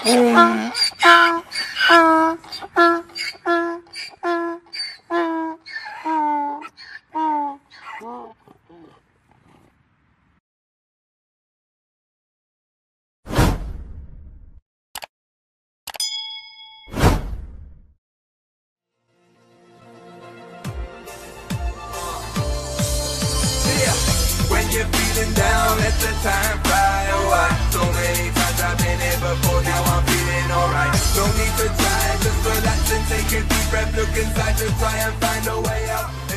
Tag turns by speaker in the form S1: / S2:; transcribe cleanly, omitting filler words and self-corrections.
S1: When you're feeling down, let the time fly away. So many times I've been here before, now I'm feeling alright. No need to try, just relax and take a deep breath. Look inside to try and find a way out.